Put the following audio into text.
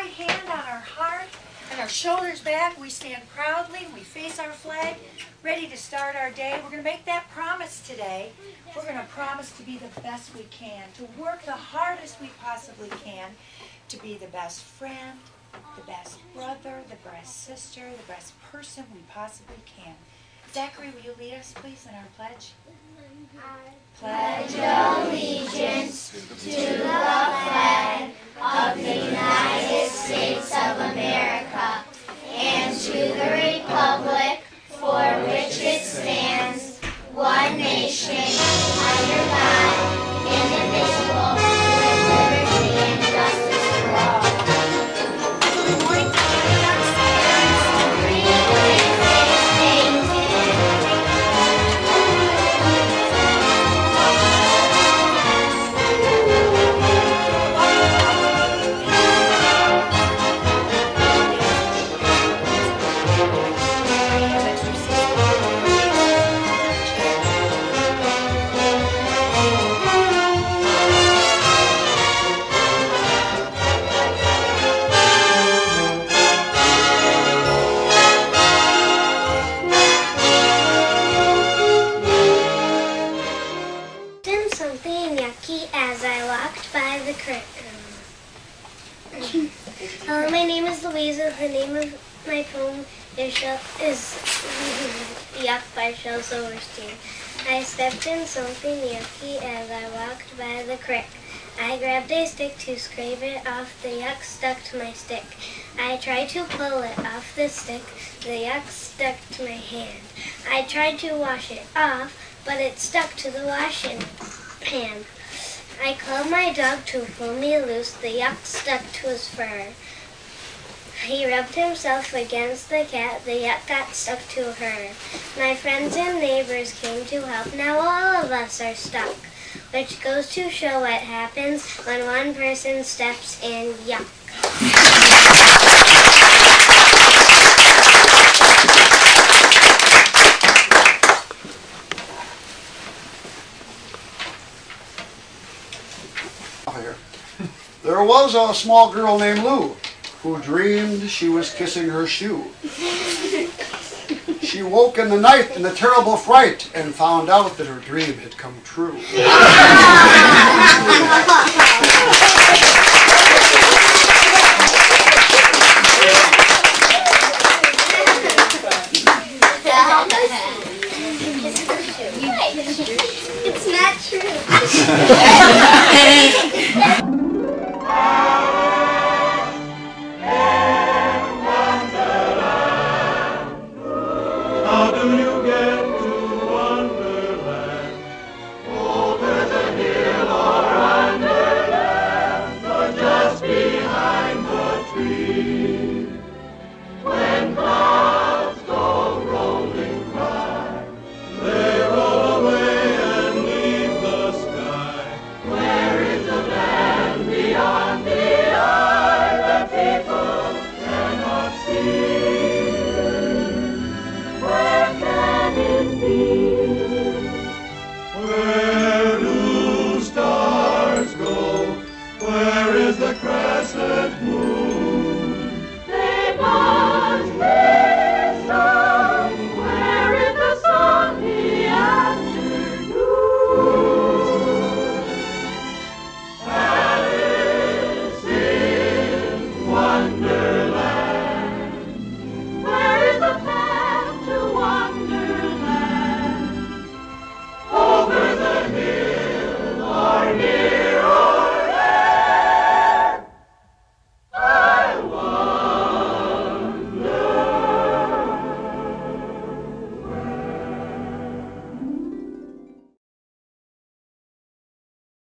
right hand on our heart and our shoulders back. We stand proudly and we face our flag, ready to start our day. We're going to make that promise today. We're going to promise to be the best we can, to work the hardest we possibly can, to be the best friend, the best brother, the best sister, the best person we possibly can. Zachary, will you lead us, please, in our pledge? Pledge allegiance to the flag of the United States of America and to the republic for which it stands, one nation, under God, indivisible, with liberty and justice for all. Good morning, something yucky as I walked by the creek. Hello, my name is Louisa. The name of my poem is Yuck by Shel Silverstein. I stepped in something yucky as I walked by the creek. I grabbed a stick to scrape it off. The yuck stuck to my stick. I tried to pull it off the stick. The yuck stuck to my hand. I tried to wash it off, but it stuck to the washing pan. I called my dog to pull me loose. The yuck stuck to his fur. He rubbed himself against the cat. The yuck got stuck to her. My friends and neighbors came to help. Now all of us are stuck, which goes to show what happens when one person steps in yuck. There was a small girl named Lou who dreamed she was kissing her shoe. She woke in the night in a terrible fright and found out that her dream had come true. It's not true. How do you get to Wonderland? Over the hill or underland, or just behind the tree? When clouds go rolling by, they roll away and leave the sky. Where is the land beyond the eye that people cannot see? Where do stars go? Where is the crescent moon?